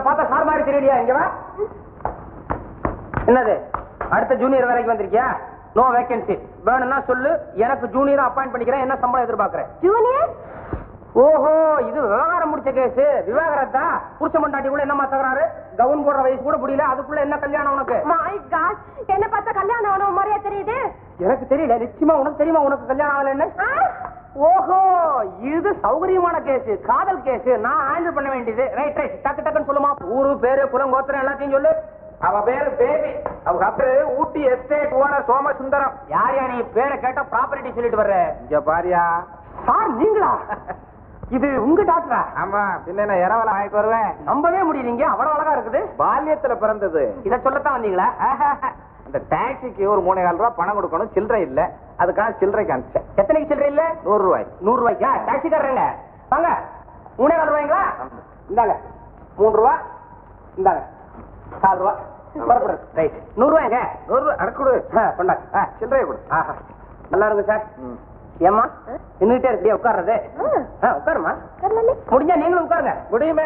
பார்த்தா சார் மாதிரி தெரியலையா? இங்க வா. என்னது அடுத்த ஜூனியர் வேலைக்கு வந்திருக்கியா? No vacancy. வேணும்னா சொல்லு, எனக்கு ஜூனியரா அப்பாயிண்ட் பண்ணிக்கிறேன். என்ன சம்பளம் எதிர்பார்க்கறேன்? ஜூனியர்? ஓஹோ, இது விவகாரம் முடிச்ச கேஸ். விவாகரத்தா? புருஷ மண்டாட்டி கூட என்னமா தகராறு? கவுன் போடுற வயசு கூட முடியல, அதுக்குள்ள என்ன கல்யாணம் உனக்கு? மை காட், என்ன பார்த்தா கல்யாணம் ஆன மாதிரியா தெரியுது? எனக்கு தெரியல. நிச்சயமா உனக்கு தெரியுமா உனக்கு கல்யாணம் ஆகல? என்ன? ஓஹோ, இது சௌகரியமான கேஸ், காதல் கேஸ். நான் ஹேண்டில் பண்ண வேண்டியது. ரைட் ரைட், டக்கு டக்குன்னு சொல்லுமா. ஊரு பேரு குலம் கோத்திரம் எல்லாத்தையும் சொல்லு. அவ பேரு பேபி. அவங்க பேரு ஊட்டி எஸ்டேட் ஓனர் சோமசுந்தரம். யார் நீ? பேரை கேட்டா ப்ராப்பர்ட்டி சொல்லிட்டு வர்ற. இங்க பாரியா சார் நீங்களா? இது உங்க டாக்டரா? ஆமா, பின்ன என்ன இரவல வாங்கிட்டு வருவேன். நம்பவே முடியலீங்க, அவ்வளவு அழகா இருக்குது. பால்யத்துல பிறந்தது. இத சொல்லத்தான் வந்தீங்களா? இந்த டாக்ஸிக்கு ஒரு 3,400 ரூபாய் பணம் கொடுக்கணும், சில்லறை இல்ல. அதுக்காக சில்லறைக்கு அனுப்பிச்சேன். எத்தனைக்கு சில்லறை இல்ல? 100 ரூபாய். 100 ரூபாய்க்கா? டாக்ஸிக்காரங்க வாங்க. 3,400 ரூபாய்ங்களா? இந்தாங்க 3 ரூபா. இந்தாங்க 4 ரூபா. பரப்படு. ரைட். 100 ரூபாய்ங்க. 100 ரூபாய் அடக்குடு. கொண்டாங்க. சில்லறையை கொடு. ஆஹா, நல்லா இருக்கு சார். ஏமா நின்றுட்டே இருக்கியா? உட்கார்றது. உட்காருமா. முடிஞ்சா நீங்களும் உட்காருங்க. முடியுமே.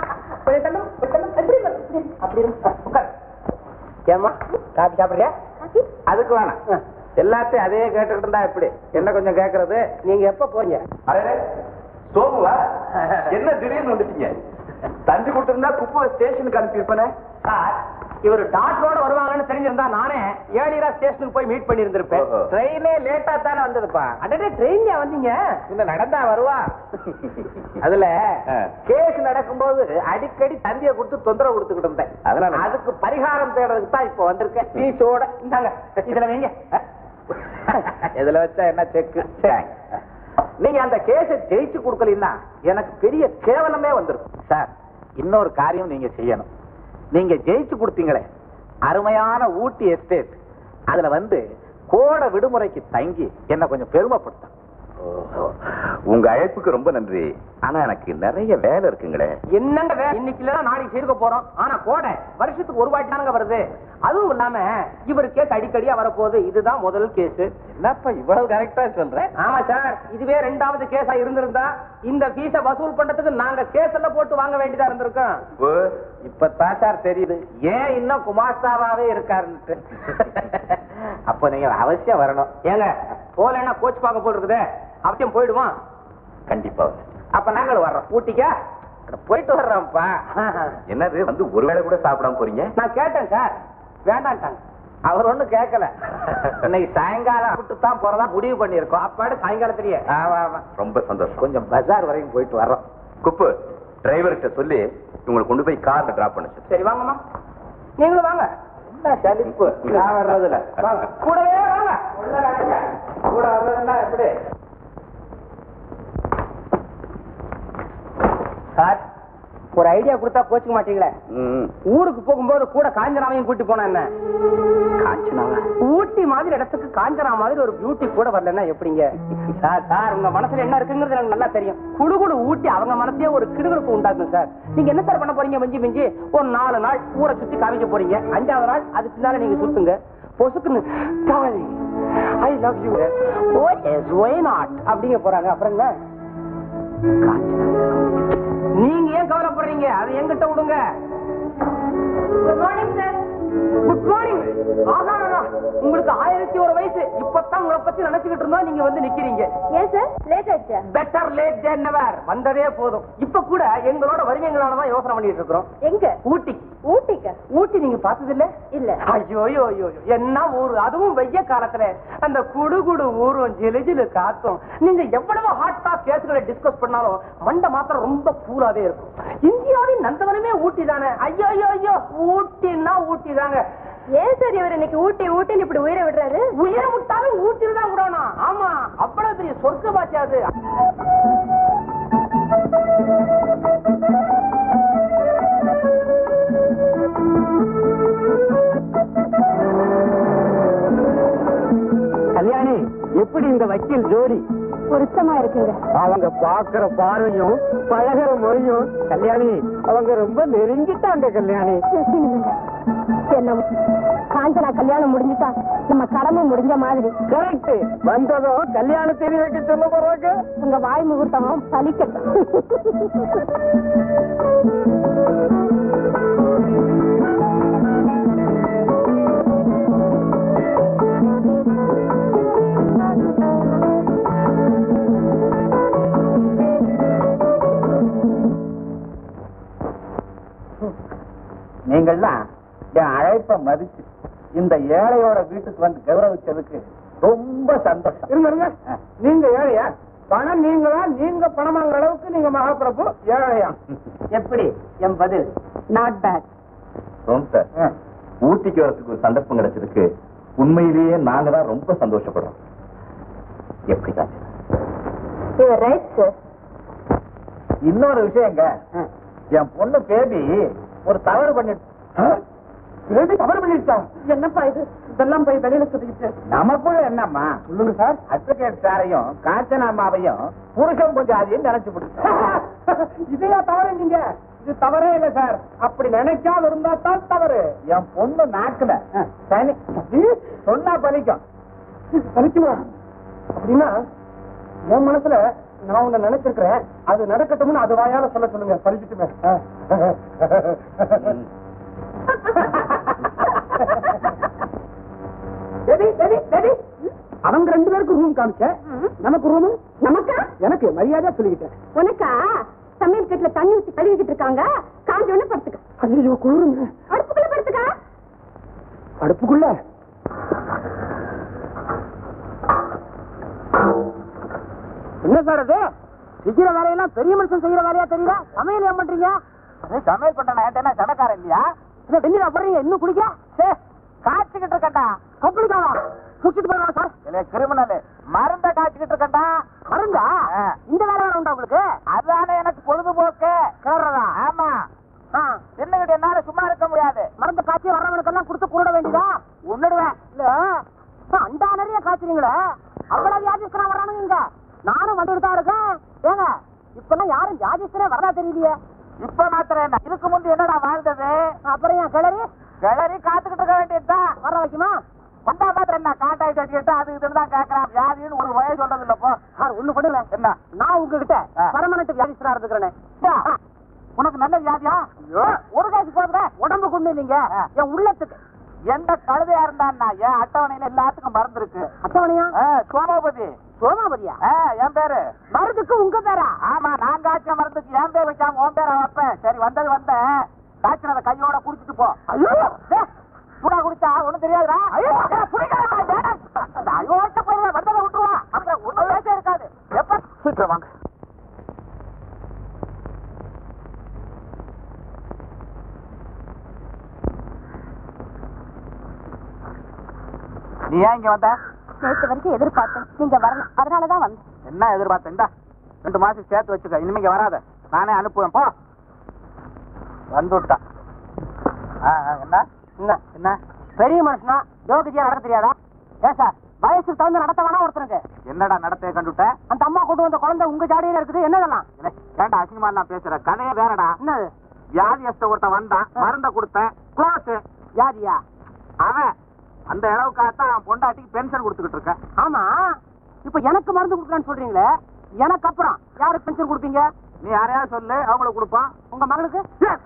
அப்படி உட்காரு. ஏமா காபி சாப்பிடுறியா? அதுக்கு வேணாம், எல்லாத்தையும் அதே கேட்டுக்கிட்டு இருந்தா எப்படி? என்ன கொஞ்சம் கேக்குறது? நீங்க எப்ப போறீங்க? சோமுவா, என்ன திடீர்னு வந்துட்டீங்க? தந்தி கொடுத்திருந்தா குப்பை ஸ்டேஷனுக்கு அனுப்பியிருப்பேனே. சார், இவர் டாக்டரோட வருவாங்கன்னு தெரிஞ்சிருந்தா நானே ஏழியரா ஸ்டேஷனுக்கு போய் மீட் பண்ணிருந்திருப்பேன். ட்ரெயினே லேட்டா தானே வந்ததுப்பா. அடடே, ட்ரெயின்ல வந்தீங்க? இந்த நடந்தா வருவா. அதுல கேஸ் நடக்கும்போது அடிக்கடி தந்திய கொடுத்து தொந்தரவு கொடுத்துக்கிட்டு இருந்தேன். அதனால அதுக்கு பரிகாரம் தேடுறதுக்கு தான் இப்ப வந்திருக்கேன். பீஸோட. இந்தாங்க, இதுல வைங்க. இதுல வச்சா என்ன செக்கு? நீங்க அந்த கேஸ ஜெயிச்சு கொடுக்கலன்னா எனக்கு பெரிய கேவலமே வந்திருக்கும். சார், இன்னொரு காரியம் நீங்க செய்யணும். நீங்க ஜெயிச்சு கொடுத்தீங்களே அருமையான ஊட்டி எஸ்டேட், அதுல வந்து கோடை விடுமுறைக்கு தங்கி என்ன கொஞ்சம் பெருமைப்படுத்த. உங்க அழைப்புக்கு ரொம்ப நன்றி. ஆனா எனக்கு நிறைய வேலை இருக்குங்களே. என்னங்க வேலை? இன்னைக்கு இல்ல நாளைக்கு செய்ய போறோம். ஆனா கோடை வருஷத்துக்கு ஒரு வாட்டி தானங்க வருது. அதுவும் இல்லாம இவர் கேஸ் அடிக்கடியா வரப்போகுது. இதுதான் முதல் கேஸ். என்னப்பா இவ்வளவு கரெக்டா சொல்றேன்? ஆமா சார், இதுவே 2வது கேஸா இருந்திருந்தா இந்த ஃபீஸ வசூல் பண்றதுக்கு நாங்க கேஸ் எல்லாம் போட்டு வாங்க வேண்டியதா இருந்திருக்கோம். இப்பதான் சார் தெரியுது ஏன் இன்னும் குமாஸ்தாவாவே இருக்காருன்னு. அப்ப நீங்க அவசியம் வரணும். ஏங்க போலன்னா கோச் பார்க்க போல் இருக்குது. அவசியம் போயிடுவான். கண்டிப்பா. அப்ப நாங்கள் வர்றோம். ஊட்டிக்கா போயிட்டு வர்றோம்ப்பா. என்னது வந்து ஒருவேளை கூட சாப்பிடாம போறீங்க? நான் கேட்டேன் சார், வேண்டான்ட்டாங்க. அவர் ஒண்ணும் கேட்கல. இன்னைக்கு சாயங்காலம் விட்டு தான் போறதா முடிவு பண்ணிருக்கோம். அப்பாடு சாயங்காலத்திலேயே? ஆமா ஆமா. ரொம்ப சந்தோஷம். கொஞ்சம் பஜார் வரைக்கும் போயிட்டு வர்றோம். குப்பு, டிரைவர்கிட்ட சொல்லி உங்களை கொண்டு போய் கார்ல டிராப் பண்ண சொல்லு. சரி வாங்கம்மா, நீங்களும் வாங்க. என்ன சலிப்பு நான் வர்றதுல. வாங்க, கூடவே வாங்க. கூட வர்றதுன்னா எப்படி? சார், ஒரு ஐடியா கொடுத்தா கோச்சுக்க மாட்டீங்களே. ஊருக்கு போகும்போது கூட காஞ்சனாவையும் கூட்டி போனா என்ன? காஞ்சனாவா? ஊட்டி மாதிரி இடத்துக்கு காஞ்சனா மாதிரி ஒரு பியூட்டி கூட வரலன்னா எப்படிங்க? சார், உங்க மனசுல என்ன இருக்குங்கிறது எனக்கு நல்லா தெரியும். குடுகுடு ஊட்டி அவங்க மனசே ஒரு கிடுகிடுப்பு உண்டாக்கும் சார். நீங்க என்ன சார் பண்ண போறீங்க? மிஞ்சி ஒரு 4 நாள் ஊரை சுத்தி காமிக்க போறீங்க. 5வது நாள் அதுக்கு மேல நீங்க சுத்துங்க. பொசுக்குன்னு I love you, why not அப்படிங்க போறாங்க. அப்புறம் என்ன? நீங்க ஏன் கவலைப்படுறீங்க? அதை என்கிட்ட விடுங்க. Good morning sir. Good morning. உங்களுக்கு 1001 வயசு. இப்பதான் உங்களை பத்தி நினைச்சுக்கிட்டு இருந்தோம், நீங்க வந்து நிக்கிறீங்க. ஏன் சார் லேட் ஆயிடுச்சா? Better late than never. வந்ததே போதும். இப்ப கூட எங்களோட வருவீங்களானதான் யோசனை பண்ணிட்டு இருக்கிறோம். எங்க? ஊட்டி. ஊட்டிக்கா? ஊட்டி நீங்க பார்த்தது இல்ல? இல்ல. ஐயோ என்ன ஊரு, அதுவும் வெய்ய காலத்துல அந்த குடுகுடு ஊரும் ஜிலுஜிலு காத்தும். நீங்க எவ்வளவு ஹாட்டா கேஸ்களை டிஸ்கஸ் பண்ணாலும் மண்டை மாத்திரம் ரொம்ப கூலாவே இருக்கும். இந்தியாவின் நந்தவனமே ஊட்டி தானே. ஐயோ ஊட்டின்னா ஊட்டி தாங்க. ஏன் சார் இவர் இன்னைக்கு ஊட்டின்னு இப்படி உயிரை விடுறாரு? உயிரை விட்டாலும் ஊட்டில தான் விடணும். ஆமா, அவ்வளவு பெரிய சொர்க்கமாச்சு அது. கல்யாணி, எப்படி இந்த வக்கீல் ஜோடி? பொருத்தமா இருக்குங்க. அவங்க பாக்குற பார்வையும் பழகிற மொழியும். கல்யாணி, அவங்க ரொம்ப நெருங்கிட்டாங்க. கல்யாணி, என்ன காஞ்சனா கல்யாணம் முடிஞ்சுட்டா நம்ம கடமை முடிஞ்ச மாதிரி. கரெக்ட். வந்ததும் கல்யாணம் தெரிய வைக்க சொல்ல போறாங்க. உங்க வாய் முகூர்த்தமும் பலிக்கட்டும். நீங்கள்லாம் என் அழைப்ப மதிச்சு இந்த ஏழையோட வீட்டுக்கு வந்து கௌரவிச்சதுக்கு ரொம்ப சந்தோஷம். இருங்க நீங்க ஏழையா? பணம் நீங்களா? நீங்க பணம் வாங்குற அளவுக்கு நீங்க மகாபிரபு ஏழையா? எப்படி என் பதில்? Not bad. சார், ஊட்டிக்கு வரதுக்கு ஒரு சந்தர்ப்பம் கிடைச்சதுக்கு உண்மையிலேயே நாங்க தான் ரொம்ப சந்தோஷப்படுறோம். எப்படி காட்சி? Right sir. இன்னொரு விஷயங்க, என் பொண்ணு பேபி ஒரு தவறு பண்ணிட்டா. என்னப்பா இது? இதெல்லாம் போய் வெளியில சொல்லிக்கிட்டு நமக்குள்ள என்னம்மா சொல்லுங்க சார். அட்வொகேட் சாரையும் காஞ்சனாமாவையும் புருஷன் கொஞ்சம் அதையும் நினைச்சு பிடிச்சோம். இதையா தவறு? நீங்க இது தவறே இல்லை சார். அப்படி நினைக்காம இருந்தா தான் தவறு. என் பொண்ணு நாக்குல சனி சொன்னா பலிக்கும். பலிக்குமா? அப்படின்னா என் மனசுல நான் உன்னை நினைச்சிருக்கிறேன், அது நடக்கட்டும்னு அது வாயால சொல்ல சொல்லுங்க. பலிக்கட்டுமே. அவங்க 2 பேருக்கு ரூம் காமிச்ச, நமக்கு ரூம் நமக்கா? எனக்கு மரியாதையா சொல்லிக்கிட்டேன். உனக்கா? சமையல் கட்டுல தண்ணி ஊத்தி கழுவிக்கிட்டு இருக்காங்க. காஞ்ச உடனே படுத்துக்க. ஐயோ குளிருங்க. அடுப்புக்குள்ள படுத்துக்க. அடுப்புக்குள்ள என்ன சார் அது? செய்யற வேலையெல்லாம் பெரிய மனுஷன் செய்யற வேலையா தெரியல. சமையல் ஏன் பண்றீங்க? சமையல் பண்ண சமைக்காரன் இல்லையா? வெண்ணிலா போடுறீங்க, இன்னும் குடிக்க காய்ச்சிக்கிட்டு இருக்கண்டா. கப்பலிக்காவா குடிச்சிட்டு போயிடலாம் சார். இல்ல கிரிமினல் மருந்த காய்ச்சிக்கிட்டு இருக்கண்டா. மருந்தா? இந்த வேலை வேலை உண்டா உங்களுக்கு? அதானே எனக்கு பொழுதுபோக்கு. கேடுறதா? ஆமா, என்னகிட்ட என்னால சும்மா இருக்க முடியாது. மருந்த காய்ச்சி வர்றவனுக்கெல்லாம் கொடுத்து குருட வேண்டியதா? ஒன்னுடுவேன். இல்ல அண்டா நிறைய காய்ச்சிருங்களே, அவ்வளவு வியாதிஸ்தரா வர்றானுங்க இங்க. நானும் வந்துட்டு தான் இருக்கேன். ஏங்க இப்பெல்லாம் யாரும் வியாதிஸ்தரே வரதா தெரியலையே. இப்ப மாத்திரம் என்ன, இதுக்கு முந்தி என்னடா வாழ்ந்தது? அப்புறம் ஏன் கிளறி கிளறி காத்துக்கிட்டு இருக்க வேண்டியதுதான். வர வைக்குமா? வந்தா மாத்திரம் என்ன, கான்டாக்ட் வச்சுக்கிட்டு அது இதுன்னு தான் கேட்கறான். வியாதின்னு ஒரு வய சொல்றது இல்லப்போ. சார் ஒண்ணு பண்ணுங்க. என்ன? நான் உங்ககிட்ட பர்மனன்ட் வியாதிஸ்தரா இருந்துக்கிறேன். உனக்கு நல்ல வியாதியா? ஒரு காசு போடுற உடம்பு கொண்டு இல்லைங்க, என் உள்ளத்துக்கு. எந்த கழுதையா இருந்தான்னா என் அட்டவணையில எல்லாத்துக்கும் மருந்து இருக்கு. அட்டவணையா? சோமாபதி. சோமாபதியா? என் பேரு. மருந்துக்கு உங்க பேரா? ஆமா, நான் காய்ச்ச மருந்துக்கு என் பேர் வைக்காம உன் பேரை வைப்பேன். சரி, வந்தது வந்தேன். காய்ச்சினத கையோட குடிச்சிட்டு போ. ஐயோ சூடா குடிச்சா ஒண்ணும் தெரியாதுடா. ஐயோ வந்ததை விட்டுருவான். அப்புறம் ஒண்ணும் பேச இருக்காது. எப்ப சீக்கிரம் வாங்க. நீ ஏன் இங்க வந்த? நேற்று வரைக்கும் எதிர்பார்த்தேன், நீங்க வரணும், அதனாலதான் வந்தேன். என்ன எதிர்பார்த்தேன்? 2 மாசம் சேர்த்து வச்சுக்க. இனிமே வராத, நானே அனுப்புவேன். போ. வந்துட்டா. என்ன என்ன என்ன பெரிய மனுஷனா யோகிஜியா நடக்க தெரியாதா? ஏன் சார், வயசுக்கு தகுந்த நடத்த வேணா ஒருத்தருக்கு? என்னடா நடத்தைய கண்டுட்ட? அந்த அம்மா கொண்டு வந்த குழந்தை உங்க ஜாடியில இருக்குது. என்னதெல்லாம்? ஏன்டா அசிங்கமா நான் பேசுற? கதையே வேறடா. என்னது? வியாதியஸ்த ஒருத்தன் வந்தான், மருந்த கொடுத்தேன், க்ளோஸ். வியாதியா? அவன் அந்த அளவுக்காகத்தான் பொண்டாட்டிக்கு பென்ஷன் கொடுத்துக்கிட்டு இருக்கேன். ஆமா, இப்ப எனக்கு மருந்து கொடுக்கலான்னு சொல்றீங்களே, எனக்கு அப்புறம் யாருக்கு பென்ஷன் கொடுப்பீங்க? நீ யாரையா சொல்லு, அவங்களுக்கு கொடுப்பான். உங்க மகனுக்கு?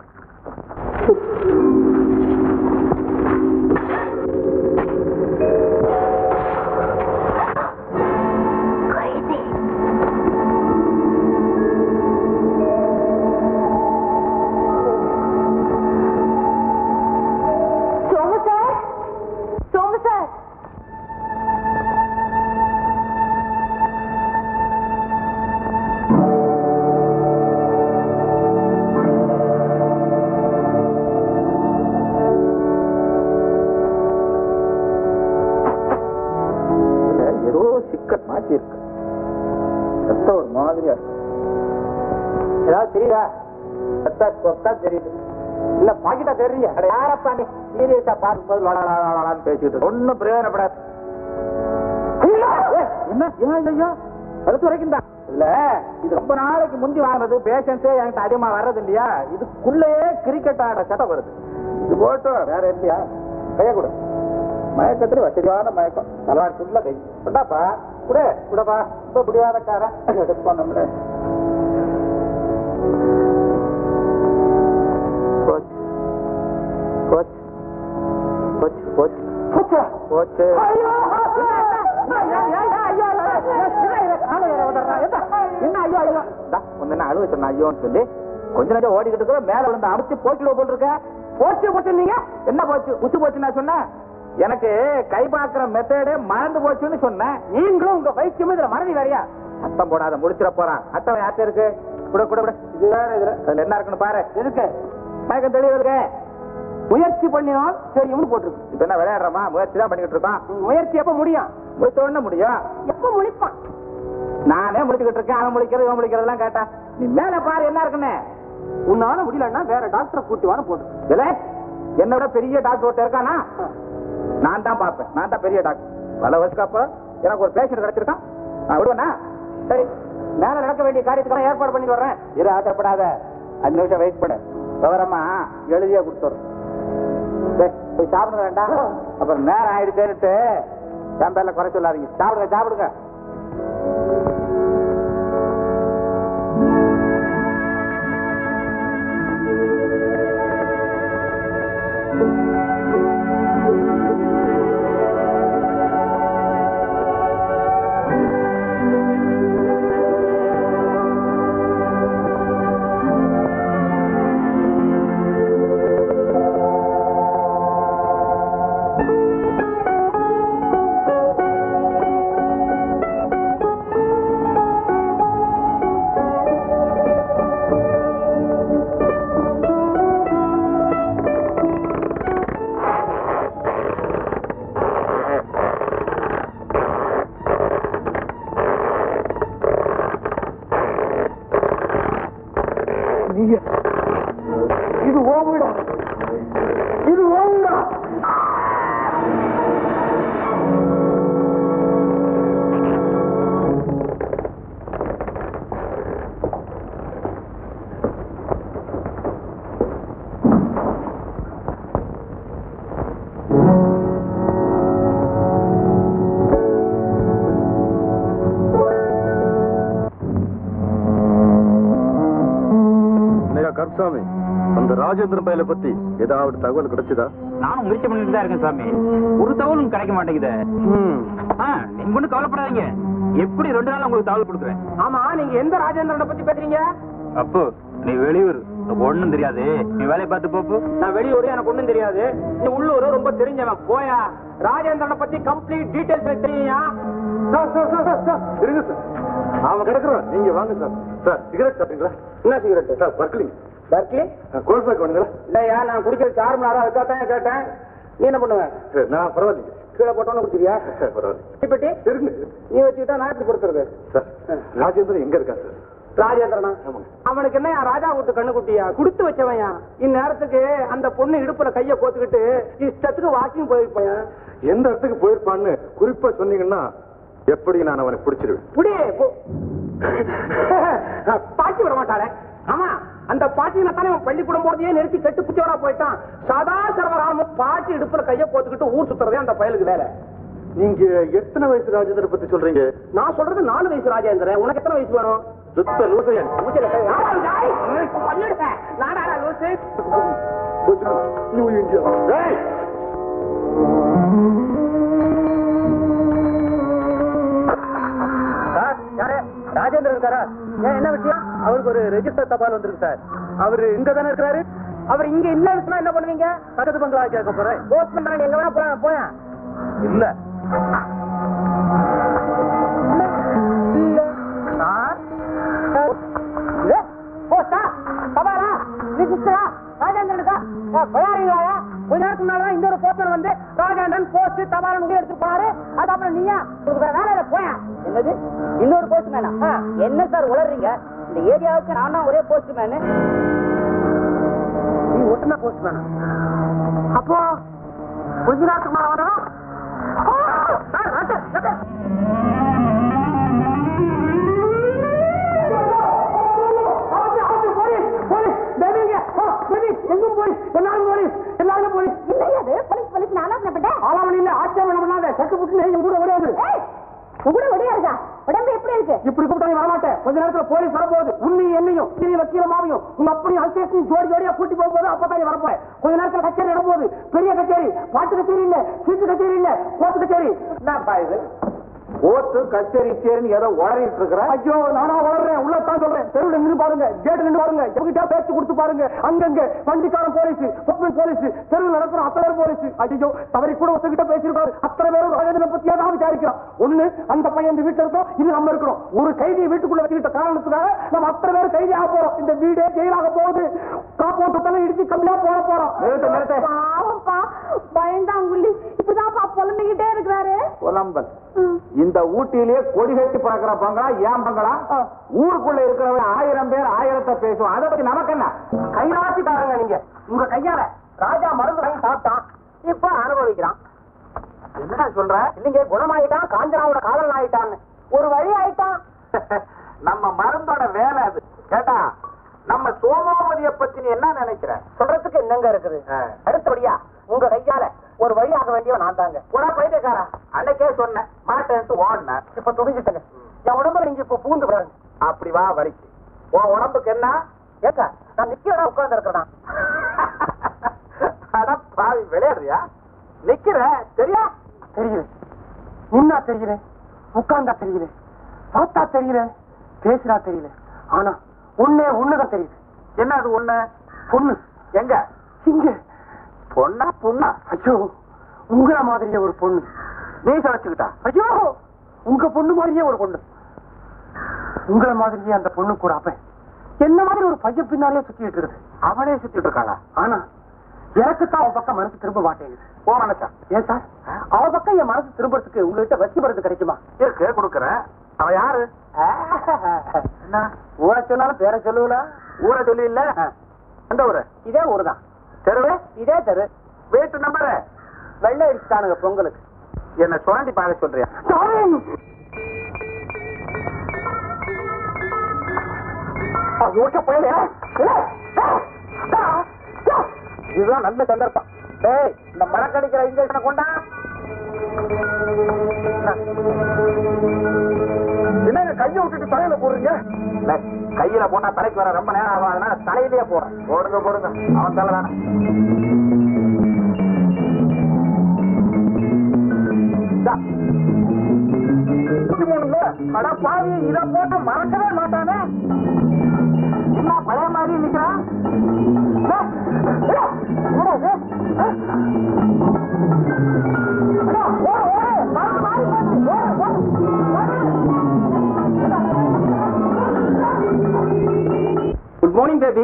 ஏதோ சிக்கல் மாட்டி இருக்கு. ரத்தம் ஒரு மாதிரியா இருக்கு. ஏதாவது தெரியுதா? ரத்தம் தெரியுது. இல்ல பாக்கிட்டா தெரியுங்க. யாரப்பா நீ சீரியஸா பார்க்கும்போது பேசிட்டு ஒன்னும் பிரயோஜனப்படாது. என்ன ஐயோ கழுத்து வரைக்கும் தான் இல்ல. இது ரொம்ப நாளைக்கு முந்தி வாங்குறது. பேஷன்ஸே என்கிட்ட அதிகமா வர்றது இல்லையா? இதுக்குள்ளேயே கிரிக்கெட் ஆட சட்டம் வருது. இது போட்டோ வேற இல்லையா? கைய கூட மயக்கத்துல வசதியான மயக்கம். நல்லாட்டுல கை கொண்டாப்பா கூட கூடப்பா. ரொம்ப முடியாதக்காரன் எடுப்போம் நம்மள. Coach coach coach coach coach என்ன ஐயோ ஐயோ ஒன்னு அழுவ சொன்ன ஐயோன்னு சொல்லி கொஞ்ச நேரம் ஓடிக்கிட்டு இருக்க மேல விழுந்து அமுத்தி போக்கிடுவ போல் இருக்க. போச்சு போச்சுன்னீங்க. என்ன போச்சு? உச்சு போச்சு நான் சொன்னேன். எனக்கு கை பார்க்கிற மெத்தடே மறந்து போச்சுன்னு சொன்னேன். நீங்களும் உங்க வைத்தியமும் இதுல மறதி வேறையா? அத்தம் போடாத, முடிச்சிட போறான். அத்தம் யார்ட்ட இருக்கு? கூட கூட கூட. இது வேற இதுல அதுல என்ன இருக்குன்னு பாரு. இருக்கு. மயக்கம் தெளிவு இருக்கு. முயற்சி பண்ணினால் தெரியும்னு போட்டிருக்கு. இப்ப என்ன விளையாடுறோமா? முயற்சி தான் பண்ணிக்கிட்டு இருக்கோம். முயற்சி எப்ப முடியும்? முடிச்ச உடனே முடியும். எப்ப முழிப்பான்? நானே முடிச்சுக்கிட்டு இருக்கேன். அவன் முடிக்கிறது இவன் முடிக்கிறதெல்லாம் கேட்டா நீ மேல பாரு என்ன இருக்குன்னு. உன்னால முடியலன்னா வேற டாக்டரை கூட்டிவான போட்டு. இல்ல என்னோட பெரிய டாக்டர் ஒருத்தர் இருக்கானா? நான் தான் பார்ப்பேன். நான் தான் பெரிய டாக்டர். பல வருஷத்துக்கு அப்புறம் எனக்கு ஒரு பேஷண்ட் கிடைச்சிருக்கான். நான் விடுவேனா? சரி, மேல நடக்க வேண்டிய காரியத்துக்கெல்லாம் ஏற்பாடு பண்ணி வர்றேன். இரு, ஆசைப்படாத. 5 நிமிஷம் வெயிட் பண்ணு. விவரமா எழுதியா கொடுத்துறேன். போய் சாப்பிட வேண்டாம். அப்புறம் நேரம் ஆயிடுச்சேன்னுட்டு என் பேர்ல குறை சொல்லாதீங்க. சாப்பிடுங்க சாப்பிடுங்க. இது ஓவிடா, இது ஓவிடா. கருப்சாமி, அந்த ராஜேந்திரன் பையலை பத்தி ஏதாவது தகவல் கிடைச்சதா? நானும் முயற்சி பண்ணிட்டு தான் இருக்கேன் சாமி. ஒரு தகவலும் கிடைக்க மாட்டேங்குது. நீங்க ஒண்ணு கவலைப்படாதீங்க. எப்படி 2 நாள் உங்களுக்கு தகவல் கொடுக்குறேன். ஆமா, நீங்க எந்த ராஜேந்திரனை பத்தி பேசுறீங்க? அப்போ நீ வெளியூர், ஒண்ணும் தெரியாது. நீ வேலையை பார்த்து போப்பு. நான் வெளியூர், எனக்கு ஒண்ணும் தெரியாது. நீ உள்ளூர், ரொம்ப தெரிஞ்சவன். போயா, ராஜேந்திரனை பத்தி கம்ப்ளீட் டீடைல்ஸ் தெரியா? இருங்க சார், அவன் கிடக்குறான். நீங்க வாங்க சார். சார், சிகரெட் சாப்பிட்டீங்களா? என்ன சிகரெட்? சார், பர்க்லிங். பர்க்லி? கோல்ஃபேக் வேணுங்களா? இல்லையா, நான் குடிக்கிறது சார்மனாரா, அதுக்காகத்தான் கேட்டேன். நீ என்ன பண்ணுவ? நான் பரவாயில்லைங்க. கீழே போட்டோன்னு குடிச்சிருவியா? பரவாயில்ல. இப்பட்டி இருங்க நீ வச்சுக்கிட்டா நான் எப்படி கொடுத்துருது? சார், ராஜேந்திரன் எங்க இருக்கான் சார்? ராஜேந்திரனா? அவனுக்கு என்ன ராஜா விட்டு கண்ணு குட்டியா? கொடுத்து வச்சவன். இந்நேரத்துக்கு அந்த பொண்ணு இடுப்புல கைய கோத்துக்கிட்டு இஷ்டத்துக்கு வாக்கிங் போயிருப்பான். எந்த இடத்துக்கு போயிருப்பான்னு குறிப்பா சொன்னீங்கன்னா எப்படி நான் அவனை பிடிச்சிருவேன். புடி பாட்டி விட மாட்டாளே. ஆமா, அந்த பாட்டியில தானே அவன் பள்ளிக்கூடம் போறதையே நிறுத்தி கெட்டு குச்சவரா போயிட்டான். சதா சர்வராமன் பாட்டி இடுப்புல கைய போத்துக்கிட்டு ஊர் சுத்துறதே அந்த பயலுக்கு வேலை. நீங்க எத்தனை வயசு ராஜேந்திரன் பத்தி சொல்றீங்க? நான் சொல்றது 4 வயசு ராஜேந்திரன். உனக்கு எத்தனை வயசு வேணும்? சுத்த லூசையன். நாடா லூசு. New India. ராஜேந்திரன் இருக்காரா? ஏன், என்ன விஷயம்? அவருக்கு ஒரு ரெஜிஸ்டர் தபால் வந்திருக்கு சார். அவரு இங்க தானே இருக்கிறாரு. அவர் இங்க இல்ல இருக்குன்னா என்ன பண்ணுவீங்க? பக்கத்து பங்களா கேட்க போறேன். போஸ்ட் பண்றாங்க. எங்க வேணா போறேன். போயா இல்ல ராஜேந்திரனுக்கா பயாரிங்களா? கொஞ்ச நேரத்துக்கு முன்னாடி இந்த ஒரு போஸ்டர் வந்து ராஜேந்திரன் போஸ்ட் தபால் எடுத்து போனாரு. அது அப்புறம் நீயா வேலையில போயா? என்னது இன்னொரு போஸ்ட் மேனா? என்ன சார் உளறீங்க? இந்த ஏரியாவுக்கு நான் தான் ஒரே போஸ்ட் மேனு. நீ ஒட்டுனா போஸ்ட் மேனா? அப்போ கொஞ்ச நேரத்துக்கு மேல வரணும். எங்கும் போய் எல்லாரும் போய் எல்லாரும் போய் போலீஸ் ஆலாபனப்பட்ட ஆளாவணி இல்ல, ஆட்சேபம் பண்ணாத. சட்டு புட்டு எங்க கூட ஓடியாது. கூட ஒடியாருதா? உடம்பு எப்படி இருக்கு? இப்படி கூப்பிட்டா வரமாட்டேன். கொஞ்ச நேரத்துல போலீஸ் வரப்போகுது. உன்னையும் என்னையும் வக்கீலமாவையும் உங்க அப்படி அல்சேஷன் ஜோடி ஜோடியா கூட்டி போகும்போது அப்பதான் வரப்போய். கொஞ்ச நேரத்துல கச்சேரி நடப்போகுது. பெரிய கச்சேரி, பாட்டு கச்சேரி இல்ல, சீட்டு கச்சேரி இல்ல, கோட்டு கச்சேரி. என்னப்பா இது? கோர்ட்டு கச்சேரி சேரின்னு ஏதோ உளறிட்டு இருக்கிற. ஐயோ நானா வளர்றேன், உள்ளதான் சொல்றேன். தெருவில் நின்று பாருங்க, கேட்டு நின்று பாருங்க, எவங்கிட்ட பேச்சு கொடுத்து பாருங்க. அங்கங்க வண்டிக்காரன் போலீஸ், போலீஸ், தெருவில் நடக்கிற அத்தனை போலீஸ். ஐயோ தவறி கூட ஒருத்தகிட்ட பேசியிருக்காரு. அத்தனை பேரும் ராஜேந்திரனை பத்தியா தான் விசாரிக்கிறான். ஒண்ணு அந்த பையன் இந்த வீட்டுல இருக்கோம், இது நம்ம இருக்கிறோம். ஒரு கைதியை வீட்டுக்குள்ள வச்சுக்கிட்ட காரணத்துக்காக நம்ம அத்தனை பேரும் கைதியாக போறோம். இந்த வீடே ஜெயிலாக போகுது. காப்போட்டத்தெல்லாம் இடிச்சு கம்மியா போறோம். பாவம்ப்பா, பயந்தாங்குள்ளி இப்படிதான்ப்பா புலம்பிக்கிட்டே இருக்கிறாரு. புலம்பல் இந்த ஊட்டியிலேயே கொடி கட்டி பார்க்கிற பங்களா ஏன் பங்களா? ஊருக்குள்ள இருக்கிறவங்க 1000 பேர் 1000 பேசுவோம். அதை பத்தி நமக்கு என்ன? கைராசிக்காரங்க நீங்க. உங்க கையால ராஜா மருந்து வாங்கி சாப்பிட்டான், இப்ப அனுபவிக்கிறான். என்ன சொல்ற? இல்லைங்க, குணமாயிட்டான், காஞ்சனாவோட காதல் ஆயிட்டான்னு ஒரு வழி ஆயிட்டான். நம்ம மருந்தோட வேலை அது. கேட்டா நம்ம சோமாவதியை பத்தி நீ என்ன நினைக்கிற? சொல்றதுக்கு என்னங்க இருக்குது? அடுத்தபடியா உங்க கையால ஒரு வழி ஆக வேண்டியவன் நான் தாங்க. உன பைத்தியக்காரா, அன்னைக்கே சொன்னேன் மாட்டேன்ட்டு ஓடின. இப்ப துணிஞ்சிட்டங்க. என் உடம்புல நீங்க இப்ப பூந்து பாருங்க. அப்படி வா வலிக்கு. உன் உடம்புக்கு என்ன? ஏக்கா நான் நிக்கிறா உட்கார்ந்து இருக்கிறேன். அட பாவி, விளையாடுறியா? நிக்கிற தெரியா? தெரியல, நின்னா தெரியல, உட்கார்ந்தா தெரியல, பார்த்தா தெரியல, பேசுறா தெரியல. ஆனா ஒண்ணுதான் தெரியுது. என்ன அது ஒண்ணு? பொண்ணு. எங்க? இங்க. பொண்ணா பொண்ணா? ஐயோ உங்கள மாதிரியே ஒரு பொண்ணு. நீ சமைச்சுக்கிட்டா? ஐயோ உங்க பொண்ணு மாதிரியே ஒரு பொண்ணு. உங்கள மாதிரியே அந்த பொண்ணுக்கு ஒரு அப்பன் என்ன மாதிரி ஒரு பையன் பின்னாலே சுத்திட்டு இருக்குது. அவனே சுத்திட்டு இருக்காளா? ஆனா எனக்குத்தான் அவ பக்கம் மனசு திரும்ப மாட்டேங்குது. போ மனசா. ஏன் சார், அவ பக்கம் என் மனசு திரும்பறதுக்கு உங்ககிட்ட வச்சு மருந்து கிடைக்குமா? இருக்கு, கொடுக்கறேன். அவ யாரு? என்ன ஊரை சொன்னாலும் பேரை சொல்லுவல? ஊரை சொல்லி இல்ல. எந்த ஊரு? இதே ஊருதான். தெருவே? இதே தெரு. வீட்டு நம்பரு? வெள்ளை அடிச்சுட்டானுங்க பொங்கலுக்கு. என்ன சுரண்டி பார்க்க சொல்றியா? இதுதான் நல்ல சந்தர்ப்பம். டேய், இந்த மரக்கடிக்கிற இன்ஜெக்ஷனை கொண்டா. என்ன கையை விட்டுட்டு தலையில போடுறீங்க? கையில போட்டா தலைக்கு வர ரொம்ப நேரம் ஆகும், அதனால தலையிலேயே போறேன். போடுங்க, அவன் தலை தானே. அட பாவி, இத போட்டு மறக்கவே மாட்டானே. என்ன பழைய மாதிரி நிக்கிறான்? Good morning baby.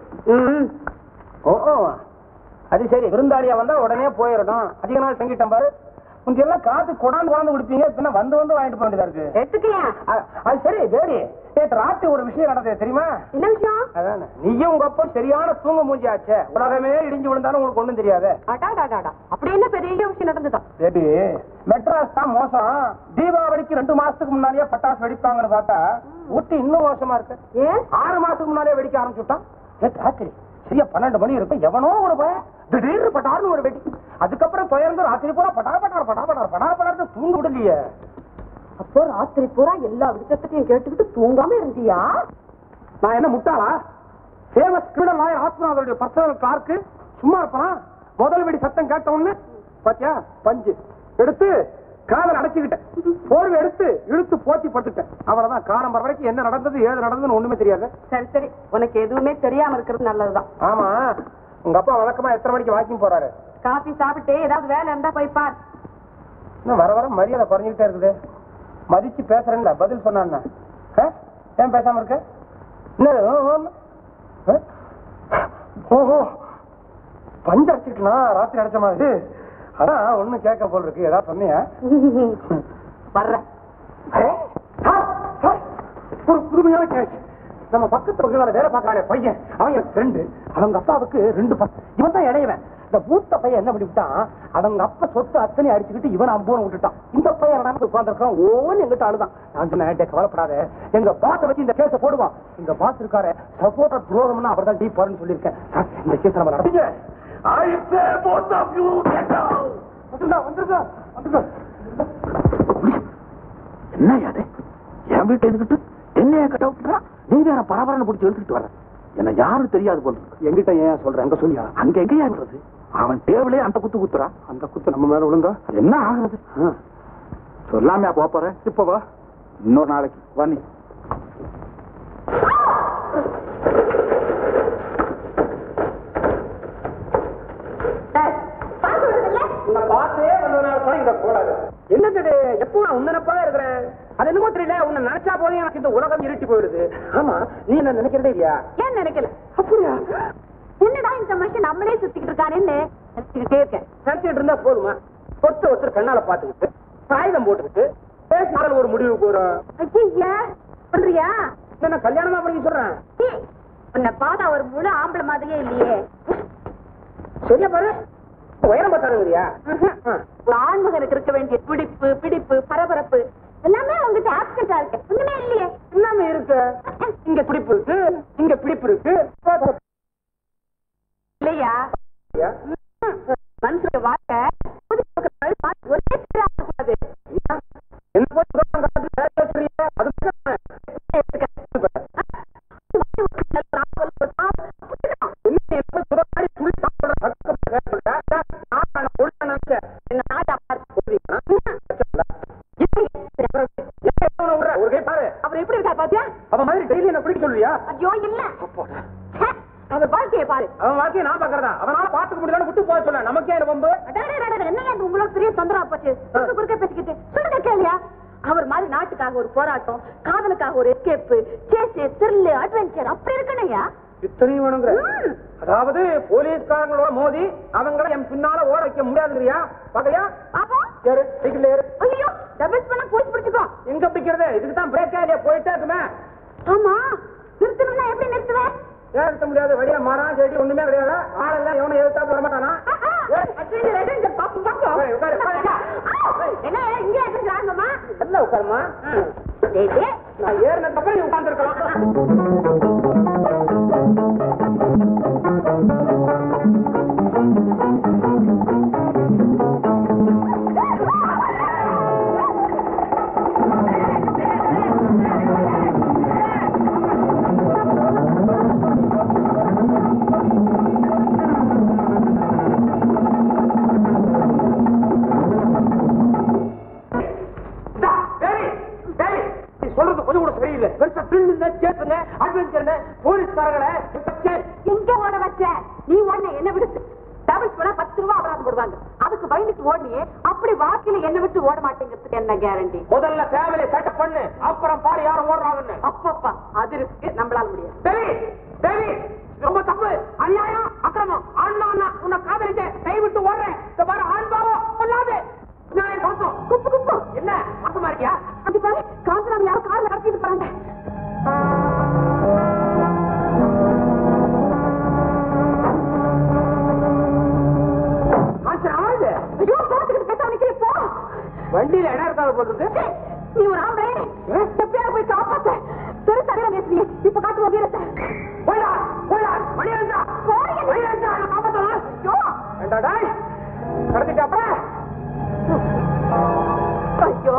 ஓ அது சரி, விருந்தாளியா வந்தா உடனே போயிடணும். அதிக நாள் தங்கிட்டேன் பாரு. முந்தி எல்லாம் காத்து கொண்டாந்து குடிப்பீங்க, இப்ப வந்து வாங்கிட்டு போக வேண்டியதா இருக்கு. அது சரி பேடி, நேற்று ராத்திரி ஒரு விஷயம் நடந்தது தெரியுமா? என்ன விஷயம்? அதான நீயும் உங்க அப்பா சரியான தூங்க மூஞ்சி ஆச்சே. உலகமே இடிஞ்சு விழுந்தாலும் உங்களுக்கு ஒண்ணும் தெரியாது. அப்படி என்ன பெரிய விஷயம் நடந்ததா? பேபி, மெட்ராஸ் தான் மோசம். தீபாவளிக்கு 2 மாசத்துக்கு முன்னாலேயே பட்டாசு வெடிப்பாங்கன்னு பார்த்தா ஊட்டி இன்னும் மோசமா இருக்கு. ஏன்? 6 மாசத்துக்கு முன்னாலே வெடிக்க ஆரம்பிச்சுட்டான். ராத்திரி சரியா 12 மணி இருக்கும், எவனோ ஒரு பையன் திடீர்னு பட்டாருன்னு ஒரு வெடி. அதுக்கப்புறம் தொடர்ந்து ராத்திரி பூரா படார் தூங்க விடலையே. அப்போ ராத்திரி பூரா எல்லா விஷயத்தையும் கேட்டுக்கிட்டு தூங்காம இருந்தியா? நான் என்ன முட்டாளா? ஃபேமஸ் கிரிமினல் லாயர் ஆத்மநாதனுடைய பர்சனல் கிளார்க்கு சும்மா இருப்பானா? முதல் வெடி சத்தம் கேட்ட உடனே பாத்தியா பஞ்சு எடுத்து காதல் அடைச்சுக்கிட்டேன், போர்வை எடுத்து இழுத்து போத்தி படுத்துட்டேன். அவ்வளவுதான். காலம் வரைக்கும் என்ன நடந்தது ஏது நடந்ததுன்னு ஒண்ணுமே தெரியாது. சரி, உனக்கு எதுவுமே தெரியாம இருக்கிறது நல்லதுதான். ஆமா, உங்க அப்பா வழக்கமா எத்தனை மணிக்கு வாக்கிங் போறாரு? காபி சாப்பிட்டு ஏதாவது வேலை இருந்தா போய் பார். இன்னும் வர மரியாதை குறைஞ்சிக்கிட்டே இருக்குது. மதிச்சு பேசுறேன்ல, பதில் சொன்ன ஏன் பேசாம இருக்க? ஓஹோ, பஞ்சு அடிச்சுக்கிட்டா ராத்திரி அடிச்ச மாதிரி. அதான் ஒண்ணும் கேட்க போல் இருக்கு. ஏதாவது சொன்னியா? வர்றேன். ஒரு புதுமையான கேஸ். நம்ம பக்கத்து பக்கத்துல வேலை பார்க்கறானே பையன், அவன் எனக்கு ஃப்ரெண்டு. அவங்க அப்பாவுக்கு 2 பசங்க. இவன் தான் இடையவன். இந்த மூத்த பையன் என்ன பண்ணிவிட்டான், அவங்க அப்பா சொத்து அத்தனை அடிச்சுக்கிட்டு இவன் அம்போன்னு விட்டுட்டான். இந்த பையன் நமக்கு உட்கார்ந்துருக்கான். ஓன்னு எங்கிட்ட அழுதான். நான் சொன்னேன், கவலைப்படாத, எங்க பாச வச்சு இந்த கேஸை போடுவான். எங்க பாஸ் இருக்காரு, சப்போர்ட்டர் துரோகம்னா அவர் தான் டீப் பாருன்னு சொல்லியிருக்கேன். இந்த கேஸ் நம்ம நடத்தீங்க. என்ன அது? என் வீட்டை இருந்துட்டு என்னைய கட்ட விட்டுறா? நீ வேற பரபரன்னு பிடிச்சி எழுத்துட்டு வர. என்ன யாரும் தெரியாது போல இருக்கு. எங்கிட்ட ஏன் சொல்றேன்? எங்க சொல்லியா? அங்க எங்க யாருறது? அவன் டேபிளே அந்த குத்து குத்துறா. அந்த குத்து நம்ம மேல விழுந்தா என்ன ஆகுறது? சொல்லாமையா போறேன். இப்ப வா, இன்னொரு நாளைக்கு வா. நீ என்னது எப்போ உன்னப்பா இருக்கிறேன்? அது என்னமோ தெரியல, உன்னை நினைச்சா போதும் எனக்கு இந்த உலகம் இருட்டி போயிடுது. ஆமா, நீ என்ன நினைக்கிறதே இல்லையா? ஏன் நினைக்கல? அப்படியா? என்னடா இந்த மனுஷன் நம்மளே சுத்திக்கிட்டு இருக்கானேன்னு நினைச்சுக்கிட்டே இருக்கேன். நினைச்சிட்டு இருந்தா போதுமா? ஒருத்தர் கண்ணால பாத்துக்கிட்டு ஆயுதம் போட்டுக்கிட்டு பேசினாலும் ஒரு முடிவுக்கு வரும். ஐயா சொல்றியா? என்ன கல்யாணமா பண்ணி சொல்றேன்? உன்னை பார்த்தா ஒரு முழு ஆம்பளை மாதிரியே இல்லையே. சரியா பாரு, உயரம் பார்த்தாருங்கறியா? ஒரு ஆண்மகனுக்கு இருக்க வேண்டிய துடிப்பு, பிடிப்பு, பரபரப்பு எல்லாமே உங்ககிட்ட ஆப்சென்டா இருக்கு. ஒண்ணுமே இல்லையே. எல்லாமே இருக்கு. இங்க துடிப்பு இருக்கு, இங்க பிடிப்பு இருக்கு. இல்லையா? மனுஷனுக்கு வாழ்க்கை ஒரே கூடாது. என்ன போய் அவர் எப்படி இருக்கா பாத்தியா? அவன் மாதிரி டெய்லி என்ன பிடிக்க சொல்லுவியா? ஐயோ இல்ல, அவர் வாழ்க்கையை பாரு. அவன் வாழ்க்கையை நான் பாக்குறதா? அவனால பாத்துக்க முடியல விட்டு போக சொல்ல. நமக்கே ரொம்ப என்ன உங்களோட பெரிய தொந்தரவு போச்சு. குறுக்க பேசிக்கிட்டு சொல்லுங்க கேளியா? அவர் மாதிரி நாட்டுக்காக ஒரு போராட்டம், காதலுக்காக ஒரு எஸ்கேப், சேஸ், த்ரில், அட்வென்ச்சர் அப்படி இருக்கணையா? இத்தனையும் வேணுங்கிற? அதாவது போலீஸ்காரங்களோட மோதி அவங்கள என் பின்னால ஓட வைக்க முடியாதுங்கறியா? பாக்கறியா? பாப்பா ஏறு, சைக்கிள்ல ஏறு. ஐயோ டபுள்ஸ் பண்ண போய் பிடிச்சுக்கோ. எங்க பிடிக்கிறது? இதுக்கு தான் பிரேக் இல்லையா? போயிட்டே இருக்குமே. ஆமா, நிறுத்தணும்னா எப்படி நிறுத்துவேன்? ஏன் நிறுத்த முடியாது? வழியா மரம் செடி ஒண்ணுமே கிடையாது. ஆளெல்லாம் எவனை எதிர்த்தாப்புல வரமாட்டானா? என்ன இங்க இருக்கிறாங்கம்மா? எல்லாம் உட்காருமா. நான் ஏறினதுக்கப்புறம் நீ உட்கார்ந்துருக்கலாம். சொல்றது கொஞ்சம் கூட சரியில்லை. பெருசா த்ரில்லுங்க, சேஸுங்க, அட்வென்ச்சர்ங்க, போலீஸ்காரங்கள எங்க ஓட வச்ச? நீ ஓட என்ன விடுச்சு? டபுள்ஸ் பண்ணா 10 ரூபாய் அபராதம் போடுவாங்க. அதுக்கு பயந்துட்டு ஓடினியே, அப்படி வாழ்க்கையில என்ன விட்டு ஓட மாட்டேங்கிறதுக்கு என்ன கேரண்டி? முதல்ல ஃபேமிலி செட்டப் பண்ணு, அப்புறம் பாரு யாரும் ஓடுறாங்கன்னு. அப்பப்பா அது இருக்கு, நம்மளால முடியாது. தேவி, தேவி, ரொம்ப தப்பு, அநியாயம், அக்கிரமம். ஆண்மா உன்னை காதலிச்ச கை விட்டு ஓடுறேன். இந்த பாரு ஆண்பாவம் பொல்லாது. நியாயம் கொடுத்தோம். குப்பு குப்பு என்ன மாசமா இருக்கியா? அப்படி பாரு, காஞ்சிராம யாரும் கார்ல கடத்திட்டு போறாங்க. ஐயோ பாத்துக்கிட்டு பேச நிக்கிறேன். போ, வண்டியில இடம் இருக்காது போட்டுருக்கு. நீ ஒரு ஆம்பளை, எப்படியாவது போய் காப்பாத்த. பெரு தலையில பேசுறீங்க, இப்ப காட்டு வீரத்தை. போயா போயா, மணி இருந்தா மணி இருந்தா காப்பாத்தலாம். ஐயோ என்னடா கடத்திட்டு அப்புறம் ஐயோ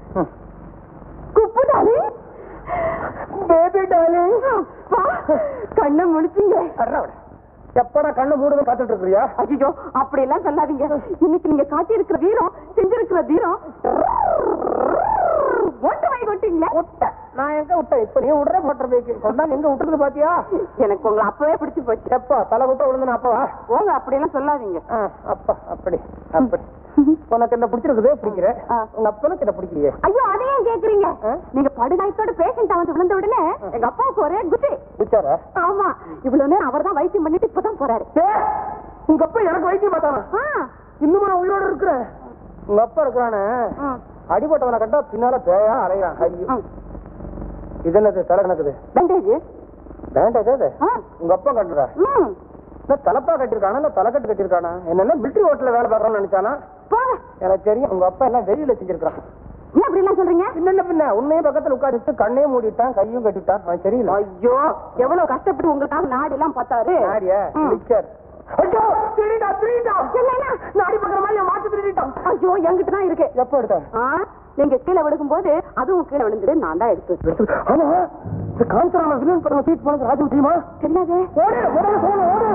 குப்பு டாலிங், பேபி டார்லிங். கண்ணை முடிச்சீங்க. எப்படா கண்ணு மூடுவே காத்துட்டு இருக்கிறியா? ஐயோ அப்படி எல்லாம் சொல்லாதீங்க. இன்னைக்கு நீங்க காட்டி இருக்கிற வீரம், செஞ்சிருக்கிற வீரம். ஓட்டு வாங்கி கொட்டீங்களா? நான் எங்க விட்டேன்? இப்ப நீ விடுற மோட்டர் பைக்கு சொன்னா எங்க விட்டுறது பாத்தியா? எனக்கு உங்களை அப்பவே பிடிச்சு போச்சு. எப்பா தலை விட்ட விழுந்து அப்பவா? போங்க, அப்படி எல்லாம் சொல்லாதீங்க. அப்பா அப்படி அப்படி உனக்கு என்ன பிடிச்சிருக்குது? பிடிக்கிற உங்க அப்பனுக்கு என்ன பிடிக்கலையே? ஐயோ அதையும் கேக்குறீங்க? நீங்க படுகாயத்தோட பேஷண்ட் வந்து விழுந்த உடனே எங்க அப்பாவுக்கு ஒரே குச்சி. குச்சாரா? ஆமா, இவ்வளவு நேரம் அவர் தான் வைத்தியம் பண்ணிட்டு இப்பதான் போறாரு. உங்க அப்பா எனக்கு வைத்தியம் பார்த்தானா? இன்னுமா நான் உயிரோட இருக்கிறேன்? உங்க அப்பா இருக்கிறானே, அடிபட்டவனை கண்டா பின்னால பேயா அலைகிறான். ஐயோ, இது என்னது தலை கணக்குது? பேண்டேஜ். பேண்டேஜ் அது உங்க அப்பா கட்டுறா? தலைப்பா கட்டிருக்கானா இல்ல தலைக்கட்டு கட்டிருக்கானா? என்னன்னா மிலிட்டரி ஹோட்டல்ல வேலை பார்க்கணும்னு நினைச்சானா? எனக்கு தெரியும், உங்க அப்பா எல்லாம் வெளியில செஞ்சிருக்கான். ஏன் அப்படி எல்லாம் சொல்றீங்க? பின்ன பின்ன உன்னையும் பக்கத்துல உட்காரிட்டு கண்ணையும் மூடிட்டான், கையும் கட்டிட்டான். அவன் தெரியல. ஐயோ, எவ்வளவு கஷ்டப்பட்டு உங்களுக்காக நாடு எல்லாம் பார்த்தாரு. நாடியா? ஐயோ திருடா திருடா. என்னன்னா நாடி பக்கற மாதிரி மாத்து திருடிட்டான். ஐயோ என்கிட்ட தான் இருக்கு. எப்ப எடுத்த? நீங்க கீழே விழுகும் போது அதுவும் கீழே விழுந்துட்டு நான் தான் எடுத்து. ஆமா, இந்த காஞ்சராம வில்லன் படம் தூக்கி போனது ராஜு தெரியுமா? தெரியாது. ஓடு ஓடு போன ஓடு.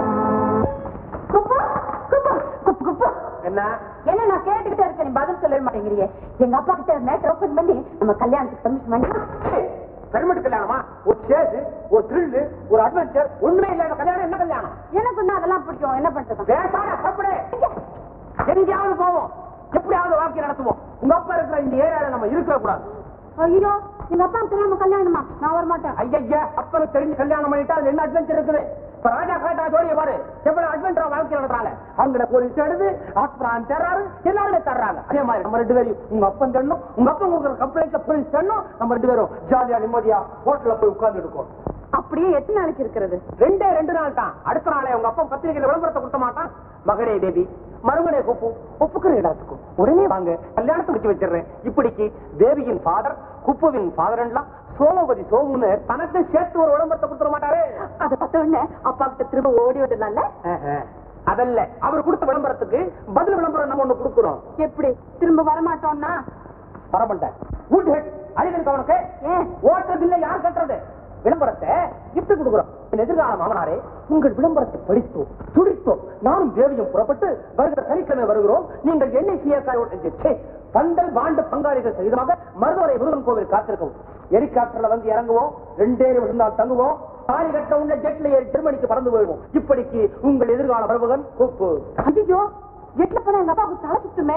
குப்பு குப்பு குப்பு குப்பு. என்ன என்ன நான் கேட்டுக்கிட்டே இருக்கேன், நீ பதில் சொல்லவே மாட்டேங்கிறீங்க. எங்க அப்பா கிட்ட மேட்டர் ஓபன் பண்ணி நம்ம கல்யாணத்துக்கு பர்மிஷன் பண்ணி. பெருமட்டு கல்யாணமா? ஒரு சேது, ஒரு த்ரில், ஒரு அட்வென்ச்சர், ஒண்ணுமே இல்லாத கல்யாணம் என்ன கல்யாணம்? எனக்கு வந்து அதெல்லாம் பிடிக்கும். என்ன பண்றது? பேசாத சாப்பிடு. எங்கேயாவது போவோம், எப்படியாவது வாழ்க்கை நடத்துவோம். உங்க அப்பா இருக்கிற இந்த ஏரியால நம்ம இருக்க கூடாது. ஐயோ, எங்க அப்பா தெரியாம கல்யாணமா? நான் வர மாட்டேன். ஐயா, அப்பனுக்கு தெரிஞ்சு கல்யாணம் பண்ணிட்டா அது என்ன அட்வென்ச்சர் இருக்குது? இப்ப ராஜா காட்டா ஜோடிய பாரு, எவ்வளவு அட்வென்ச்சரா வாழ்க்கை நடத்துறாங்க. அவங்க போலீஸ் எடுத்து ஆஸ்பிரான் தர்றாரு, எல்லாருமே தர்றாங்க. அதே மாதிரி நம்ம ரெண்டு பேரும் உங்க அப்பன் தரணும், உங்க அப்பா கொடுக்குற கம்ப்ளைண்ட்ல போலீஸ் தரணும். நம்ம ரெண்டு பேரும் ஜாலியா நிம்மதியா ஹோட்டல்ல போய் உட்கார்ந்து இருக்கோம். அப்படியே எத்தனை நாளைக்கு இருக்கிறது? 2 நாள் தான். அடுத்த நாளே உங்க அப்பா பத்திரிகையில விளம்பரத்தை கொடுத்த மாட்டான். மகனே தேவி, மருமனே குப்பு, ஒப்புக்கிற இடத்துக்கும் உடனே வாங்க, கல்யாணத்தை முடிச்சு வச்சிடுறேன். இப்படிக்கு தேவியின் ஃபாதர், குப்புவின் ஃபாதர் எல்லாம் சோமபதி சோமுன்னு தனக்கு சேர்த்து ஒரு விளம்பரத்தை கொடுத்துட மாட்டாரு. அதை பார்த்த உடனே அப்பா கிட்ட திரும்ப ஓடி வந்துடலாம்ல? அதல்ல, அவர் கொடுத்த விளம்பரத்துக்கு பதில் விளம்பரம் நம்ம ஒண்ணு கொடுக்கிறோம். எப்படி திரும்ப வரமாட்டோம்னா? வரமாட்டேன். குட் ஹெட் அழிவருக்கு அவனுக்கு ஓட்டுறது இல்ல, யார் கட்டுறது? விளம்பரத்தை எப்படி கொடுக்குறோம்? எதிர்கால மாமனாரே, உங்கள் விளம்பரத்தை படித்தோம் துடித்தோம். நானும் தேவியும் புறப்பட்டு வருகிற சனிக்கிழமை வருகிறோம். நீங்கள் NICSI பந்தல் வாண்டு பங்காளிகள் சகிதமாக மருதவரை முருகன் கோவில் காத்திருக்கவும். ஹெலிகாப்டர்ல வந்து இறங்குவோம், 2 விழுந்தால் தங்குவோம். தாலி கட்ட உள்ள ஜெட்ல ஏறி ஜெர்மனிக்கு பறந்து போயிடுவோம். இப்படிக்கு உங்கள் எதிர்கால மருமகன் குப்பு. ஐயோ, ஜெட்ல போனா எங்க அப்பாவுக்கு தலை சுத்துமே.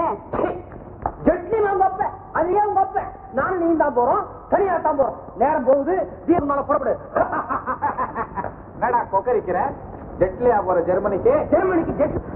ஜெட்லி உங்க அப்ப, அது ஏன் உங்க அப்ப? நானும் நீ தான் போறோம், தனியா தான் போறோம். நேரம் போகுது, தீர்மானால புறப்படு. என்னடா கொக்கரிக்கிற? ஜெட்லியா போற ஜெர்மனிக்கு? ஜெர்மனிக்கு ஜெட்